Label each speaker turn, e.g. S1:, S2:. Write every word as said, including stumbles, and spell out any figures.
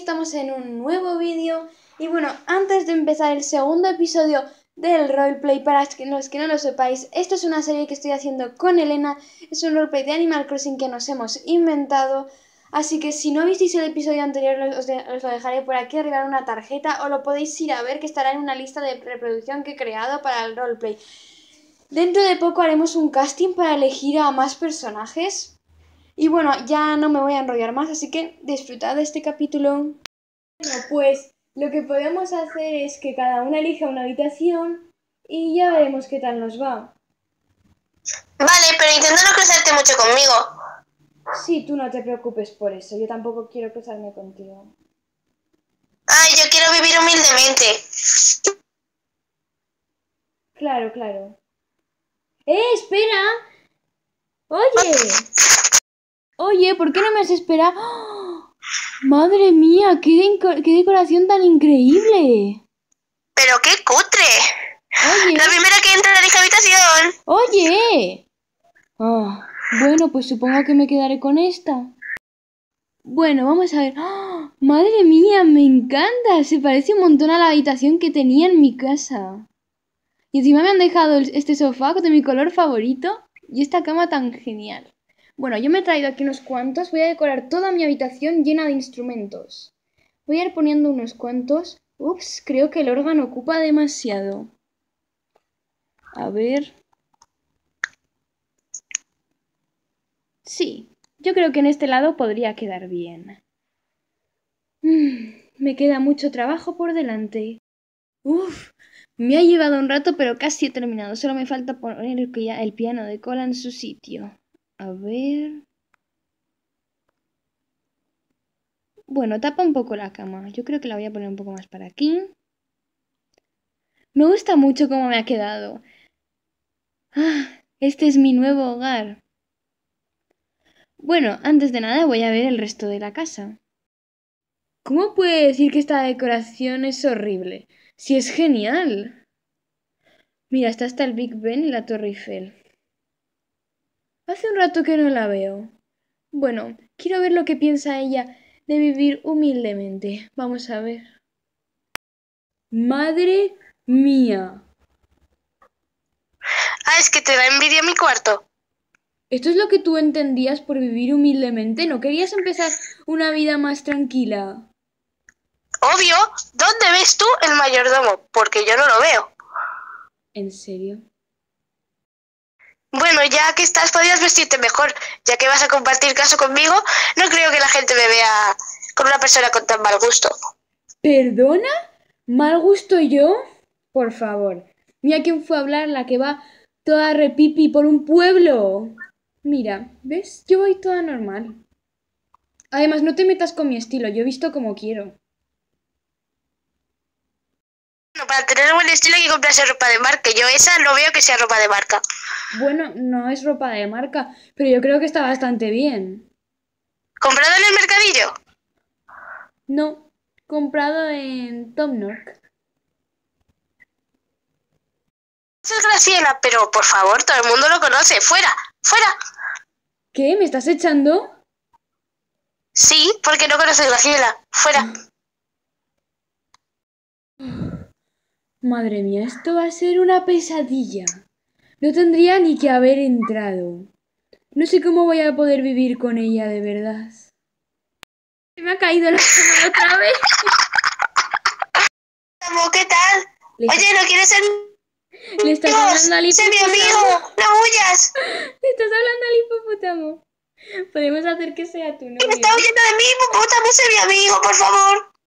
S1: estamos en un nuevo vídeo. Y bueno, antes de empezar el segundo episodio del roleplay, para los que no lo sepáis, esto es una serie que estoy haciendo con Elena. Es un roleplay de Animal Crossing que nos hemos inventado. Así que si no visteis el episodio anterior, os, de, os lo dejaré por aquí arriba en una tarjeta, o lo podéis ir a ver, que estará en una lista de reproducción que he creado para el roleplay. Dentro de poco haremos un casting para elegir a más personajes. Y bueno, ya no me voy a enrollar más, así que disfrutad de este capítulo. Bueno, pues lo que podemos hacer es que cada una elija una habitación y ya veremos qué tal nos va.
S2: Vale, pero intenta no cruzarte mucho conmigo.
S1: Sí, tú no te preocupes por eso, yo tampoco quiero cruzarme contigo.
S2: Ay, yo quiero vivir humildemente.
S1: Claro, claro. ¡Eh, espera! ¡Oye! Oye, ¿por qué no me has esperado? ¡Oh! ¡Madre mía! ¡Qué, de qué decoración tan increíble!
S2: ¡Pero qué cutre!
S1: Oye.
S2: La primera que entra elige habitación.
S1: ¡Oye! Oh, bueno, pues supongo que me quedaré con esta. Bueno, vamos a ver. ¡Oh! ¡Madre mía! ¡Me encanta! Se parece un montón a la habitación que tenía en mi casa. Y encima me han dejado este sofá de mi color favorito y esta cama tan genial. Bueno, yo me he traído aquí unos cuantos. Voy a decorar toda mi habitación llena de instrumentos. Voy a ir poniendo unos cuantos. Ups, creo que el órgano ocupa demasiado. A ver. Sí, yo creo que en este lado podría quedar bien. Mm, me queda mucho trabajo por delante. Uf, me ha llevado un rato, pero casi he terminado. Solo me falta poner el piano de cola en su sitio. A ver... Bueno, tapa un poco la cama. Yo creo que la voy a poner un poco más para aquí. Me gusta mucho cómo me ha quedado. Ah, este es mi nuevo hogar. Bueno, antes de nada voy a ver el resto de la casa. ¿Cómo puede decir que esta decoración es horrible? Si es genial. Mira, está hasta el Big Ben y la Torre Eiffel. Hace un rato que no la veo. Bueno, quiero ver lo que piensa ella de vivir humildemente. Vamos a ver. ¡Madre mía!
S2: Ah, es que te da envidia mi cuarto.
S1: ¿Esto es lo que tú entendías por vivir humildemente? ¿No querías empezar una vida más tranquila?
S2: Obvio, ¿dónde ves tú el mayordomo? Porque yo no lo veo.
S1: ¿En serio?
S2: Bueno, ya que estás, podrías vestirte mejor. Ya que vas a compartir casa conmigo, no creo que la gente me vea con una persona con tan mal gusto.
S1: ¿Perdona? ¿Mal gusto yo? Por favor. Mira quién fue a hablar, la que va toda repipi por un pueblo. Mira, ¿ves? Yo voy toda normal. Además, no te metas con mi estilo, yo he visto como quiero.
S2: Bueno, para tener un buen estilo hay que comprarse ropa de marca. Yo esa no veo que sea ropa de marca.
S1: Bueno, no es ropa de marca, pero yo creo que está bastante bien.
S2: ¿Comprado en el mercadillo?
S1: No, comprado en Tom Nook.
S2: Es Graciela, pero por favor, todo el mundo lo conoce. ¡Fuera! ¡Fuera!
S1: ¿Qué? ¿Me estás echando?
S2: Sí, porque no conoces a Graciela. ¡Fuera!
S1: Madre mía, esto va a ser una pesadilla. No tendría ni que haber entrado. No sé cómo voy a poder vivir con ella de verdad. Se me ha caído la cámara otra vez.
S2: ¿Qué tal?
S1: Le
S2: Oye, ¿no quieres ser...
S1: Le estás hablando al
S2: ¡Sé mi
S1: hipopótamo.
S2: amigo! ¡No huyas!
S1: Le estás hablando al hipopótamo. Podemos hacer que sea tu novio.
S2: ¡Me está huyendo de mí, hipopótamo! ¡Sé mi amigo, por favor!